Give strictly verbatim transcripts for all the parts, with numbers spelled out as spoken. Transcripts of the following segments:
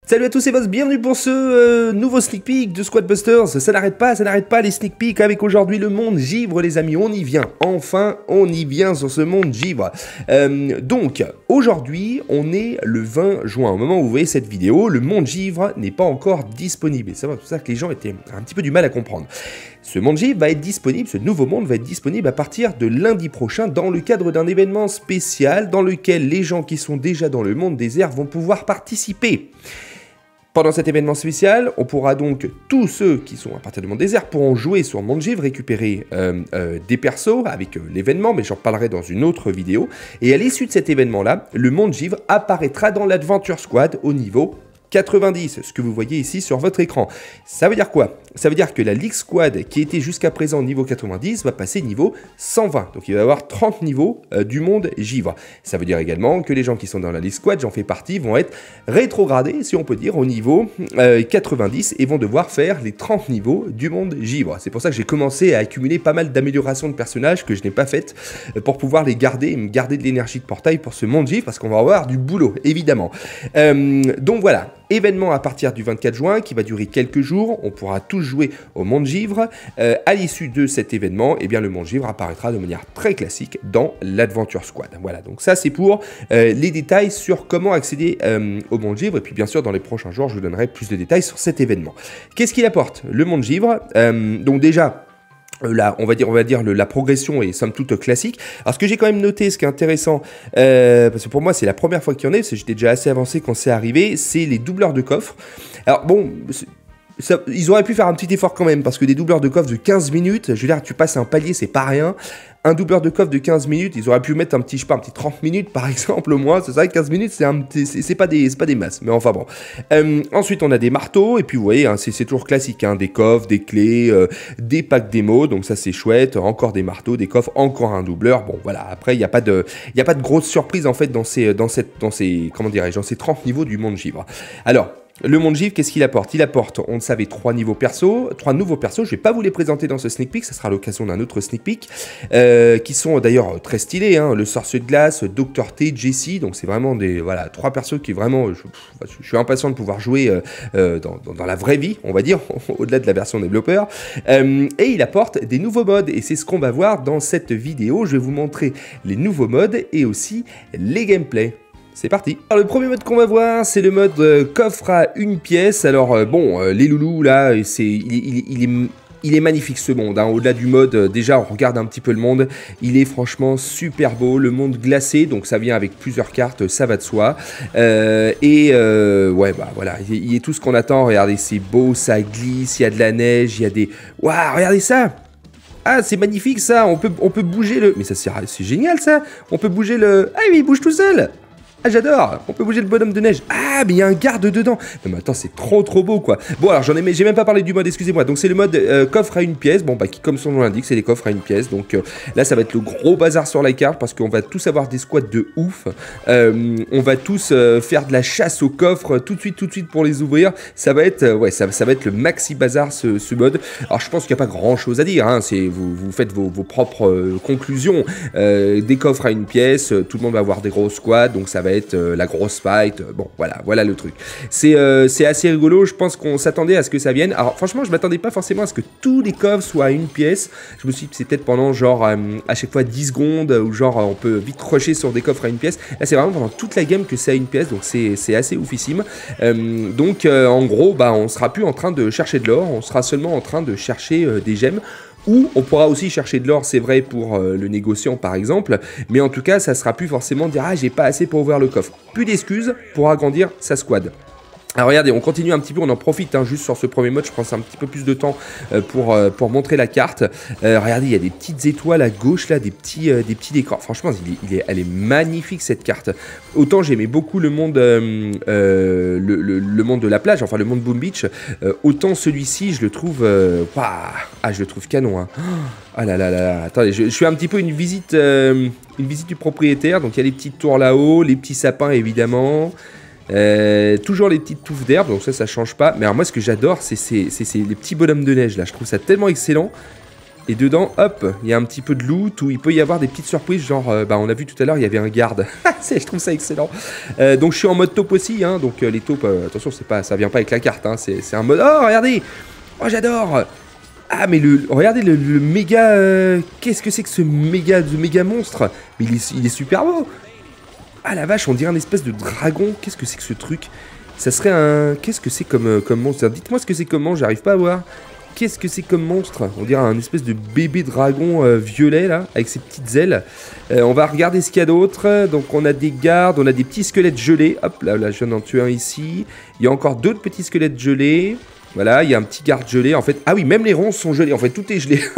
Salut à tous et boss, bienvenue pour ce euh, nouveau sneak peek de Squad Busters. Ça n'arrête pas, ça n'arrête pas les sneak peeks avec aujourd'hui le monde givre les amis, on y vient, enfin on y vient sur ce monde givre. Euh, donc aujourd'hui on est le vingt juin, au moment où vous voyez cette vidéo, le monde givre n'est pas encore disponible. Et c'est pour ça que les gens étaient un petit peu du mal à comprendre. Ce monde givre va être disponible, ce nouveau monde va être disponible à partir de lundi prochain dans le cadre d'un événement spécial dans lequel les gens qui sont déjà dans le monde désert vont pouvoir participer. Pendant cet événement spécial, on pourra donc, tous ceux qui sont à partir du monde désert pourront jouer sur monde givre, récupérer euh, euh, des persos avec euh, l'événement, mais j'en parlerai dans une autre vidéo. Et à l'issue de cet événement-là, le monde givre apparaîtra dans l'Adventure Squad au niveau quatre-vingt-dix, ce que vous voyez ici sur votre écran. Ça veut dire quoi? Ça veut dire que la League Squad qui était jusqu'à présent niveau quatre-vingt-dix va passer niveau cent vingt. Donc il va y avoir trente niveaux euh, du monde givre. Ça veut dire également que les gens qui sont dans la League Squad, j'en fais partie, vont être rétrogradés, si on peut dire, au niveau euh, quatre-vingt-dix et vont devoir faire les trente niveaux du monde givre. C'est pour ça que j'ai commencé à accumuler pas mal d'améliorations de personnages que je n'ai pas faites euh, pour pouvoir les garder et me garder de l'énergie de portail pour ce monde givre parce qu'on va avoir du boulot, évidemment. Euh, donc voilà. Événement à partir du vingt-quatre juin qui va durer quelques jours, on pourra tous jouer au monde givre. Euh, à l'issue de cet événement, eh bien, le monde givre apparaîtra de manière très classique dans l'Adventure Squad. Voilà, donc ça c'est pour euh, les détails sur comment accéder euh, au monde givre. Et puis bien sûr, dans les prochains jours, je vous donnerai plus de détails sur cet événement. Qu'est-ce qu'il apporte, le monde givre? euh, Donc déjà, Là, on va dire, on va dire le, la progression est somme toute classique. Alors, ce que j'ai quand même noté, ce qui est intéressant, euh, parce que pour moi, c'est la première fois qu'il y en a, parce que j'étais déjà assez avancé quand c'est arrivé, c'est les doubleurs de coffres. Alors, bon, ça, ils auraient pu faire un petit effort quand même, parce que des doubleurs de coffres de quinze minutes, je veux dire, tu passes un palier, c'est pas rien. Un doubleur de coffre de quinze minutes, ils auraient pu mettre un petit, je sais pas, un petit trente minutes par exemple au moins. C'est vrai que quinze minutes, c'est pas, des, pas des masses, mais enfin bon. Euh, ensuite, on a des marteaux, et puis vous voyez, hein, c'est toujours classique, hein, des coffres, des clés, euh, des packs démo, donc ça c'est chouette. Encore des marteaux, des coffres, encore un doubleur. Bon voilà, après, il n'y a pas de, il y a pas de grosse surprise en fait dans ces, dans cette, dans ces, comment dirais-je, dans ces trente niveaux du monde givre. Alors, le monde givre, qu'est-ce qu'il apporte? Il apporte, on le savait, trois niveaux perso, trois nouveaux persos. Je vais pas vous les présenter dans ce sneak peek, ça sera l'occasion d'un autre sneak peek, euh, qui sont d'ailleurs très stylés, hein, le sorcier de glace, docteur T, Jessie. Donc c'est vraiment des, voilà, trois persos qui vraiment, je, je suis impatient de pouvoir jouer euh, euh, dans, dans, dans la vraie vie, on va dire, au-delà de la version développeur. Euh, et il apporte des nouveaux modes, et c'est ce qu'on va voir dans cette vidéo. Je vais vous montrer les nouveaux modes et aussi les gameplays. C'est parti. Alors le premier mode qu'on va voir, c'est le mode euh, coffre à une pièce. Alors euh, bon, euh, les loulous là, c'est, il, il, il est... Il est magnifique ce monde, hein. Au-delà du mode, euh, déjà on regarde un petit peu le monde, il est franchement super beau, le monde glacé, donc ça vient avec plusieurs cartes, ça va de soi, euh, et euh, ouais bah voilà, il, il est tout ce qu'on attend, regardez c'est beau, ça glisse, il y a de la neige, il y a des... Waouh, regardez ça! Ah, c'est magnifique ça, on peut, on peut bouger le... Mais ça c'est génial ça, on peut bouger le... Ah oui, il bouge tout seul. Ah j'adore, on peut bouger le bonhomme de neige. Ah mais il y a un garde dedans. Non mais attends, c'est trop trop beau quoi. Bon alors j'en ai, j'ai même pas parlé du mode, excusez-moi. Donc c'est le mode euh, coffre à une pièce. Bon bah qui comme son nom l'indique, c'est les coffres à une pièce. Donc euh, là ça va être le gros bazar sur la carte parce qu'on va tous avoir des squads de ouf. Euh, on va tous euh, faire de la chasse aux coffres tout de suite, tout de suite pour les ouvrir. Ça va être, euh, ouais, ça, ça va être le maxi bazar ce, ce mode. Alors je pense qu'il n'y a pas grand chose à dire. Hein. C'est vous, vous faites vos, vos propres euh, conclusions. Euh, des coffres à une pièce, tout le monde va avoir des gros squads, donc ça va être euh, la grosse fight, euh, bon voilà, voilà le truc. C'est euh, assez rigolo, je pense qu'on s'attendait à ce que ça vienne. Alors franchement, je m'attendais pas forcément à ce que tous les coffres soient à une pièce. Je me suis dit que c'est peut-être pendant genre euh, à chaque fois dix secondes, ou genre on peut vite rusher sur des coffres à une pièce. Là c'est vraiment pendant toute la game que c'est à une pièce, donc c'est assez oufissime. Euh, donc euh, en gros, bah, on sera plus en train de chercher de l'or, on sera seulement en train de chercher euh, des gemmes. Ou on pourra aussi chercher de l'or, c'est vrai, pour euh, le négociant par exemple, mais en tout cas, ça sera plus forcément dire « Ah, j'ai pas assez pour ouvrir le coffre ». Plus d'excuses pour agrandir sa squad. Alors regardez, on continue un petit peu, on en profite hein, juste sur ce premier mode, je pense un petit peu plus de temps euh, pour, euh, pour montrer la carte. Euh, regardez, il y a des petites étoiles à gauche là, des petits, euh, des petits décors. Franchement, il est, il est, elle est magnifique cette carte. Autant j'aimais beaucoup le monde, euh, euh, le, le, le monde de la plage, enfin le monde Boom Beach, euh, autant celui-ci, je le trouve, euh, ah, je le trouve canon. Hein. Ah là là là, attendez, je, je fais un petit peu une visite, euh, une visite du propriétaire. Donc il y a les petites tours là-haut, les petits sapins évidemment. Euh, toujours les petites touffes d'herbe, donc ça, ça change pas. Mais alors moi, ce que j'adore, c'est les petits bonhommes de neige, là. Je trouve ça tellement excellent. Et dedans, hop, il y a un petit peu de loot où il peut y avoir des petites surprises, genre, euh, bah on a vu tout à l'heure, il y avait un garde. Je trouve ça excellent. Euh, donc je suis en mode taupe aussi, hein, donc euh, les taupes, euh, attention, c'est pas, ça vient pas avec la carte, hein, c'est un mode... Oh, regardez! Oh, j'adore! Ah, mais le, regardez le, le méga... Euh, Qu'est-ce que c'est que ce méga, ce méga monstre? Mais il est, il est super beau! Ah la vache, on dirait un espèce de dragon. Qu'est-ce que c'est que ce truc? Ça serait un... Qu'est-ce que c'est comme, comme monstre? Dites-moi ce que c'est comme monstre, j'arrive pas à voir. Qu'est-ce que c'est comme monstre? On dirait un espèce de bébé dragon euh, violet, là, avec ses petites ailes. Euh, on va regarder ce qu'il y a d'autre. Donc on a des gardes, on a des petits squelettes gelés. Hop, là, là je viens d'en tuer un ici. Il y a encore d'autres petits squelettes gelés. Voilà, il y a un petit garde gelé, en fait. Ah oui, même les ronces sont gelées, en fait, tout est gelé.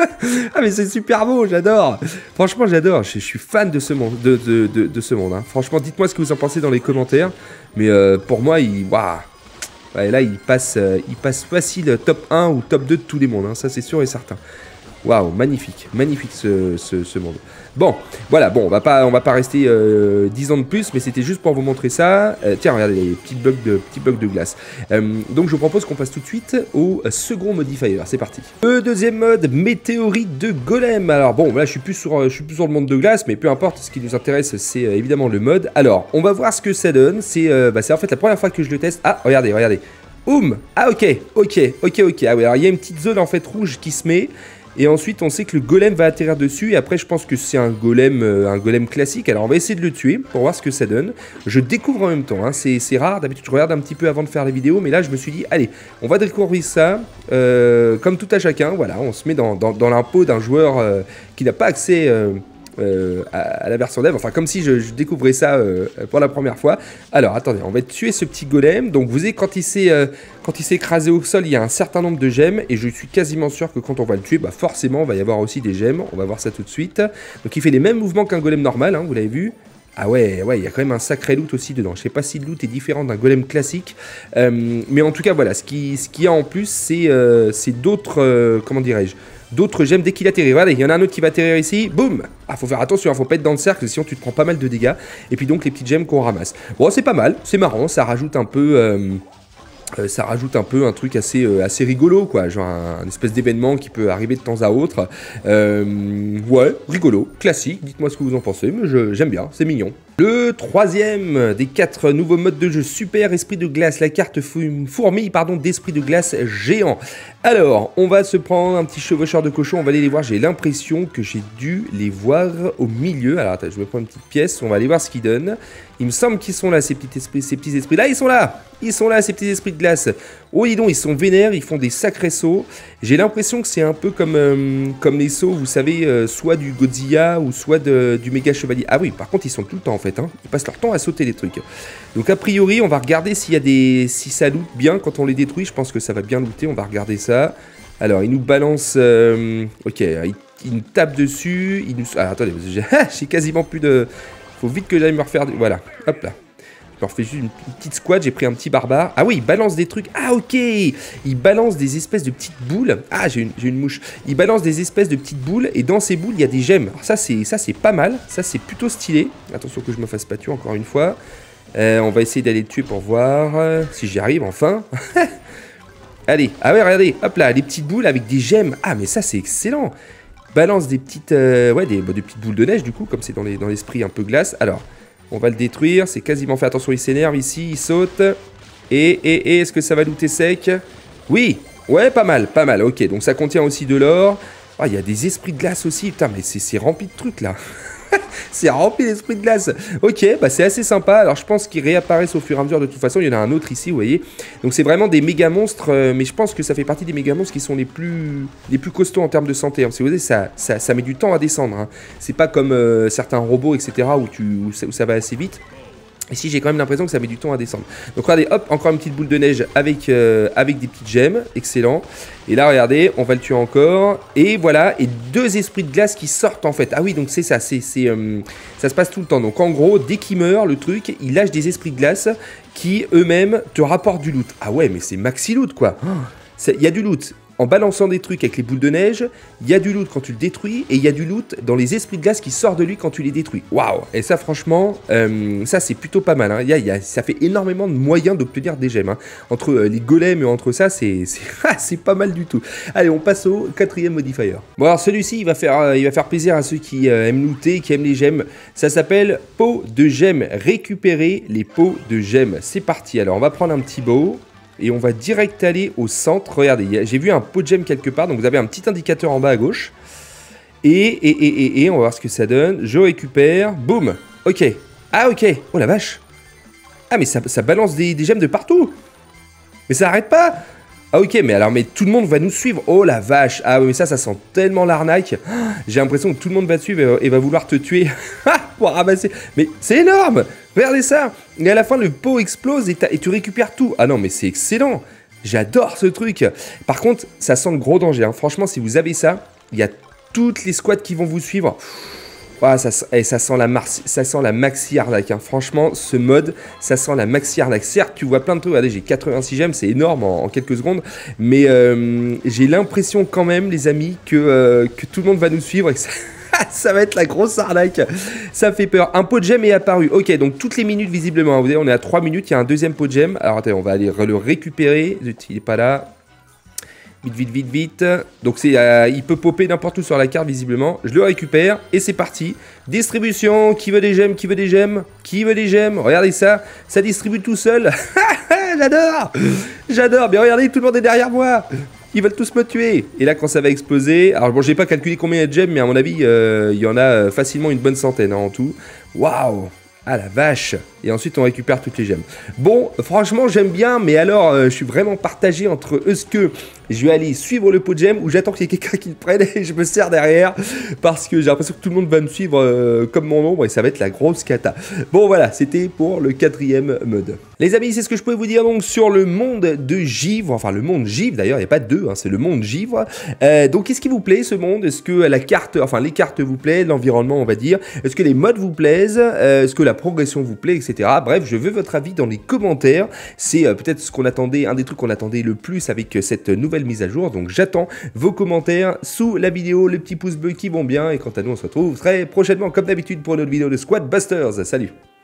Ah mais c'est super beau, j'adore. Franchement, j'adore. Je, je suis fan de ce monde, de, de, de, de ce monde. Hein. Franchement, dites-moi ce que vous en pensez dans les commentaires. Mais euh, pour moi, il, waouh. Ouais, là, il passe, euh, il passe facile top un ou top deux de tous les mondes. Hein. Ça, c'est sûr et certain. Waouh, magnifique, magnifique ce, ce, ce monde. Bon, voilà, bon, on va pas, on va pas rester euh, dix ans de plus, mais c'était juste pour vous montrer ça. Euh, tiens, regardez, les petits blocs de, petits blocs de glace. Euh, donc, je vous propose qu'on passe tout de suite au second modifier. C'est parti. Le deuxième mode, météorite de golem. Alors, bon, là, je suis plus sur, je suis plus sur le monde de glace, mais peu importe, ce qui nous intéresse, c'est euh, évidemment le mode. Alors, on va voir ce que ça donne. C'est euh, bah, en fait la première fois que je le teste. Ah, regardez, regardez. Oum. Ah, ok, ok, ok, ok. Ah, oui, alors, il y a une petite zone, en fait, rouge qui se met. Et ensuite, on sait que le golem va atterrir dessus. Et après, je pense que c'est un golem, euh, un golem classique. Alors, on va essayer de le tuer pour voir ce que ça donne. Je découvre en même temps. Hein. C'est rare. D'habitude, je regarde un petit peu avant de faire les vidéos. Mais là, je me suis dit, allez, on va découvrir ça. Euh, comme tout à chacun. Voilà, on se met dans, dans, dans l'impôt d'un joueur euh, qui n'a pas accès... Euh, Euh, à, à la version dev, enfin comme si je, je découvrais ça euh, pour la première fois. Alors attendez, on va tuer ce petit golem. Donc vous savez, quand il s'est euh, quand il s'est écrasé au sol, il y a un certain nombre de gemmes et je suis quasiment sûr que quand on va le tuer, bah forcément, il va y avoir aussi des gemmes. On va voir ça tout de suite. Donc il fait les mêmes mouvements qu'un golem normal, hein, vous l'avez vu. Ah ouais, ouais, il y a quand même un sacré loot aussi dedans. Je sais pas si le loot est différent d'un golem classique. Euh, mais en tout cas, voilà, ce qui, ce qu'il y a en plus, c'est euh, d'autres, euh, comment dirais-je, d'autres gemmes dès qu'il atterrit. Voilà, il y en a un autre qui va atterrir ici. Boum. Ah, faut faire attention, hein, faut pas être dans le cercle, sinon tu te prends pas mal de dégâts. Et puis donc les petites gemmes qu'on ramasse. Bon, c'est pas mal, c'est marrant, ça rajoute un peu... Euh, Euh, ça rajoute un peu un truc assez, euh, assez rigolo, quoi, genre un, un espèce d'événement qui peut arriver de temps à autre. Euh, ouais, rigolo, classique, dites-moi ce que vous en pensez, mais j'aime bien, c'est mignon. Le troisième des quatre nouveaux modes de jeu, super esprit de glace, la carte fourmille pardon, d'esprit de glace géant. Alors, on va se prendre un petit chevaucheur de cochon, on va aller les voir, j'ai l'impression que j'ai dû les voir au milieu. Alors attends, je me prends une petite pièce, on va aller voir ce qu'ils donnent. Il me semble qu'ils sont là, ces petits esprits, ces petits esprits. Là, ils sont là. Ils sont là, ces petits esprits de glace. Oh, dis donc, ils sont vénères, ils font des sacrés sauts. J'ai l'impression que c'est un peu comme, euh, comme les sauts, vous savez, euh, soit du Godzilla ou soit de, du méga chevalier. Ah oui, par contre, ils sont tout le temps en fait. Hein. Ils passent leur temps à sauter les trucs. Donc a priori, on va regarder s'il y a des, si ça loot bien quand on les détruit. Je pense que ça va bien looter. On va regarder ça. Alors, ils nous balancent. Euh, ok, ils, ils nous tapent dessus. Ils nous. Ah, attendez, j'ai quasiment plus de. Faut vite que j'aille me refaire... Voilà, hop là. Je me refais juste une petite squad, j'ai pris un petit barbare. Ah oui, il balance des trucs. Ah ok. Il balance des espèces de petites boules. Ah, j'ai une, une mouche. Il balance des espèces de petites boules et dans ces boules, il y a des gemmes. Alors ça, c'est pas mal. Ça, c'est plutôt stylé. Attention que je me fasse pas tuer encore une fois. Euh, on va essayer d'aller le tuer pour voir euh, si j'y arrive enfin. Allez, ah ouais, regardez. Hop là, les petites boules avec des gemmes. Ah, mais ça, c'est excellent. Balance des petites, euh, ouais, des, bah, des petites boules de neige du coup, comme c'est dans l'esprit dans un peu glace. Alors, on va le détruire, c'est quasiment fait. Attention, il s'énerve ici, il saute. Et, et, et, est-ce que ça va looter sec? Oui, ouais, pas mal, pas mal. Ok, donc ça contient aussi de l'or. Ah, il y a des esprits de glace aussi. Putain, mais c'est rempli de trucs là. C'est rempli d'esprits de glace. Ok, bah c'est assez sympa. Alors je pense qu'ils réapparaissent au fur et à mesure de toute façon. Il y en a un autre ici, vous voyez. Donc c'est vraiment des méga monstres. Euh, mais je pense que ça fait partie des méga monstres qui sont les plus, les plus costauds en termes de santé. Hein. Si vous voyez, ça, ça, ça met du temps à descendre. Hein. C'est pas comme euh, certains robots, et cetera. Où, tu, où, ça, où ça va assez vite. Ici, j'ai quand même l'impression que ça met du temps à descendre. Donc, regardez, hop, encore une petite boule de neige avec, euh, avec des petites gemmes. Excellent. Et là, regardez, on va le tuer encore. Et voilà, et deux esprits de glace qui sortent, en fait. Ah oui, donc c'est ça, c'est euh, ça se passe tout le temps. Donc, en gros, dès qu'il meurt, le truc, il lâche des esprits de glace qui, eux-mêmes, te rapportent du loot. Ah ouais, mais c'est maxi loot, quoi. Il y a du loot. en balançant des trucs avec les boules de neige, il y a du loot quand tu le détruis, et il y a du loot dans les esprits de glace qui sortent de lui quand tu les détruis. Waouh! Et ça, franchement, euh, ça c'est plutôt pas mal. Hein. Il y a, il y a, ça fait énormément de moyens d'obtenir des gemmes. Hein. Entre euh, les golems et entre ça, c'est pas mal du tout. Allez, on passe au quatrième modifier. Bon, alors celui-ci, il va faire, euh, il va faire plaisir à ceux qui euh, aiment looter, qui aiment les gemmes. Ça s'appelle pot de gemmes. Récupérer les pots de gemmes. C'est parti. Alors, on va prendre un petit bow. Et on va direct aller au centre. Regardez, j'ai vu un pot de gemme quelque part. Donc vous avez un petit indicateur en bas à gauche. Et, et, et, et, et on va voir ce que ça donne. Je récupère. Boum. Ok. Ah, ok. Oh la vache. Ah, mais ça, ça balance des, des gemmes de partout. Mais ça arrête pas. Ah, ok. Mais alors, mais tout le monde va nous suivre. Oh la vache. Ah, mais ça, ça sent tellement l'arnaque. J'ai l'impression que tout le monde va te suivre et, et va vouloir te tuer pour ramasser. Mais c'est énorme. Regardez ça. Et à la fin, le pot explose et, et tu récupères tout. Ah non, mais c'est excellent. J'adore ce truc. Par contre, ça sent le gros danger. Hein. Franchement, si vous avez ça, il y a toutes les squads qui vont vous suivre. Ah, ça, et ça, sent la ça sent la maxi arnaque. Hein. Franchement, ce mode, ça sent la maxi arnaque. Certes, tu vois plein de trucs. Regardez, j'ai quatre-vingt-six gemmes. C'est énorme en, en quelques secondes. Mais euh, j'ai l'impression quand même, les amis, que, euh, que tout le monde va nous suivre et que ça... ça va être la grosse arnaque. Ça fait peur. Un pot de gemme est apparu. Ok, donc toutes les minutes visiblement. Vous voyez, on est à trois minutes. Il y a un deuxième pot de gemme. Alors attendez, on va aller le récupérer. Il n'est pas là. Vite, vite, vite, vite. Donc c'est, euh, il peut popper n'importe où sur la carte visiblement. Je le récupère et c'est parti. Distribution. Qui veut des gemmes? Qui veut des gemmes? Qui veut des gemmes? Regardez ça. Ça distribue tout seul. J'adore. J'adore. Mais regardez, tout le monde est derrière moi. Ils veulent tous me tuer. Et là, quand ça va exploser... Alors bon, j'ai pas calculé combien il y a de gemmes, mais à mon avis, euh, il y en a facilement une bonne centaine hein, en tout. Waouh! Ah la vache! Et ensuite, on récupère toutes les gemmes. Bon, franchement, j'aime bien, mais alors, euh, je suis vraiment partagé entre est-ce que je vais aller suivre le pot de gemmes ou j'attends qu'il y ait quelqu'un qui le prenne et je me sers derrière parce que j'ai l'impression que tout le monde va me suivre euh, comme mon ombre et ça va être la grosse cata. Bon, voilà, c'était pour le quatrième mode. Les amis, c'est ce que je pouvais vous dire donc sur le monde de Givre, enfin le monde Givre d'ailleurs, il n'y a pas de deux, hein, c'est le monde Givre. Euh, donc, qu'est-ce qui vous plaît ce monde? Est-ce que la carte, enfin les cartes vous plaisent, l'environnement on va dire? Est-ce que les modes vous plaisent? euh, Est-ce que la progression vous plaît, et cetera. Bref, je veux votre avis dans les commentaires. C'est euh, peut-être ce qu'on attendait, un des trucs qu'on attendait le plus avec euh, cette nouvelle mise à jour. Donc j'attends vos commentaires sous la vidéo, les petits pouces bleus qui vont bien. Et quant à nous, on se retrouve très prochainement comme d'habitude pour une autre vidéo de Squad Busters. Salut!